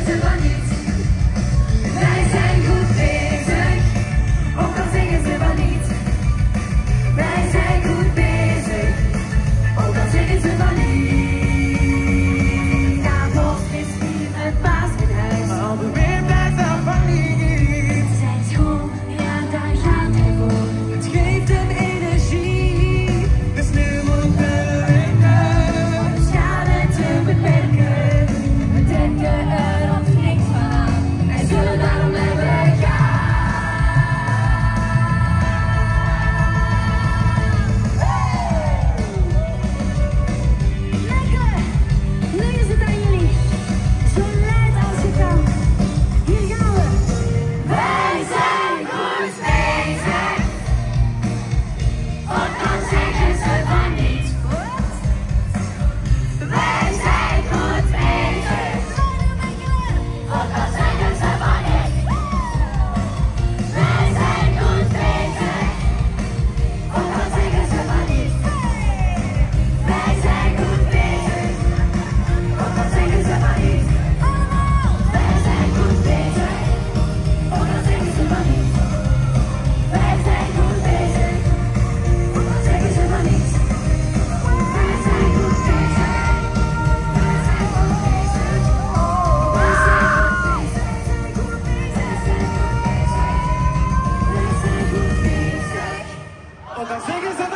ze van niet. Wij zijn goed bezig, ook al zeggen ze van niet. Wij zijn goed bezig, ook al zeggen ze van niet. Ja, nog is hier een baas in huis, maar alweer blijft dat van niet. Zijn school, ja daar gaat hij voor. Het geeft hem energie, dus nu moeten we werken om de schade te beperken. We denken er ons niks van aan en zullen daarom blijven gaan. Mechelen, nu is het aan jullie. Zo luid als je kan. Hier gaan we. Wij zijn goed bezig. Ook al zeggen ze van niet. Wij zijn goed bezig. Ook al zeggen ze van niet. Wij zijn goed bezig. Ook al zeggen ze van niet. Wij zijn goed bezig. Ook al zeggen ze van niet. Wij zijn goed bezig. Ook al zeggen ze van niet. Wij zijn goed bezig. Ook al zeggen ze van niet. Wij zijn goed bezig. Wij zijn goed bezig. Wij zijn goed bezig. Wij zijn goed bezig. Ook al zeggen ze van